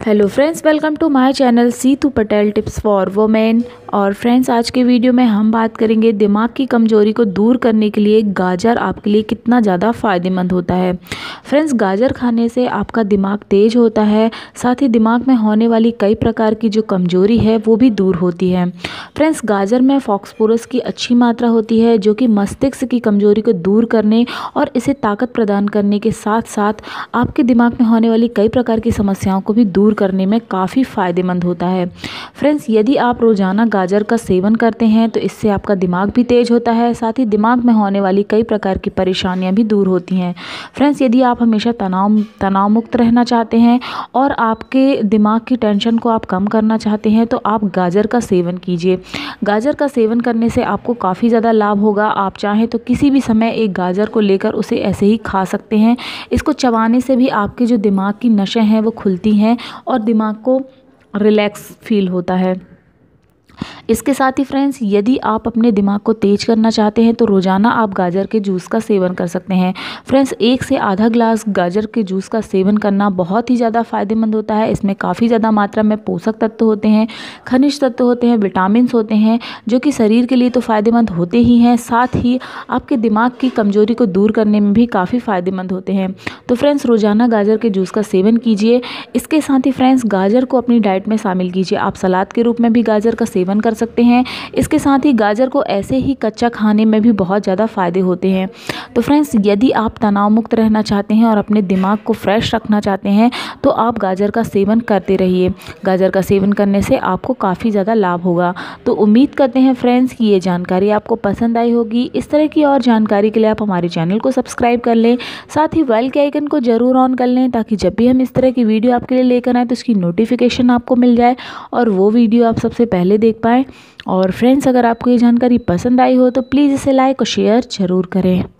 Hello friends, welcome to my channel Situ Patel tips for women. और friends, आज के video में हम बात करेंगे दिमाग की कमजोरी को दूर करने के लिए गाजर आपके लिए कितना ज़्यादा फ़ायदेमंद होता है। फ्रेंड्स, गाजर खाने से आपका दिमाग तेज होता है, साथ ही दिमाग में होने वाली कई प्रकार की जो कमजोरी है वो भी दूर होती है। फ्रेंड्स, गाजर में फॉस्फोरस की अच्छी मात्रा होती है जो कि मस्तिष्क की कमजोरी को दूर करने और इसे ताकत प्रदान करने के साथ साथ आपके दिमाग में होने वाली कई प्रकार की समस्याओं को भी दूर करने में काफ़ी फ़ायदेमंद होता है। फ्रेंड्स, यदि आप रोज़ाना गाजर का सेवन करते हैं तो इससे आपका दिमाग भी तेज होता है, साथ ही दिमाग में होने वाली कई प्रकार की परेशानियां भी दूर होती हैं। फ्रेंड्स, यदि आप हमेशा तनाव मुक्त रहना चाहते हैं और आपके दिमाग की टेंशन को आप कम करना चाहते हैं तो आप गाजर का सेवन कीजिए। गाजर का सेवन करने से आपको काफ़ी ज़्यादा लाभ होगा। आप चाहें तो किसी भी समय एक गाजर को लेकर उसे ऐसे ही खा सकते हैं। इसको चबाने से भी आपके जो दिमाग की नसें हैं वो खुलती हैं और दिमाग को रिलैक्स फील होता है। इसके साथ ही फ्रेंड्स, यदि आप अपने दिमाग को तेज करना चाहते हैं तो रोज़ाना आप गाजर के जूस का सेवन कर सकते हैं। फ्रेंड्स, 1 से आधा ग्लास गाजर के जूस का सेवन करना बहुत ही ज़्यादा फ़ायदेमंद होता है। इसमें काफ़ी ज़्यादा मात्रा में पोषक तत्व होते हैं, खनिज तत्व होते हैं, विटामिन होते हैं जो कि शरीर के लिए तो फ़ायदेमंद होते ही हैं, साथ ही आपके दिमाग की कमजोरी को दूर करने में भी काफ़ी फ़ायदेमंद होते हैं। तो फ्रेंड्स, रोज़ाना गाजर के जूस का सेवन कीजिए। इसके साथ ही फ्रेंड्स, गाजर को अपनी डाइट में शामिल कीजिए। आप सलाद के रूप में भी गाजर का सेवन कर सकते हैं। इसके साथ ही गाजर को ऐसे ही कच्चा खाने में भी बहुत ज़्यादा फ़ायदे होते हैं। तो फ्रेंड्स, यदि आप तनाव मुक्त रहना चाहते हैं और अपने दिमाग को फ्रेश रखना चाहते हैं तो आप गाजर का सेवन करते रहिए। गाजर का सेवन करने से आपको काफ़ी ज़्यादा लाभ होगा। तो उम्मीद करते हैं फ्रेंड्स कि ये जानकारी आपको पसंद आई होगी। इस तरह की और जानकारी के लिए आप हमारे चैनल को सब्सक्राइब कर लें, साथ ही बेल के आइकन को ज़रूर ऑन कर लें ताकि जब भी हम इस तरह की वीडियो आपके लिए लेकर आएँ तो उसकी नोटिफिकेशन आपको मिल जाए और वो वीडियो आप सबसे पहले देख पाएँ। और फ्रेंड्स, अगर आपको ये जानकारी पसंद आई हो तो प्लीज़ इसे लाइक और शेयर ज़रूर करें।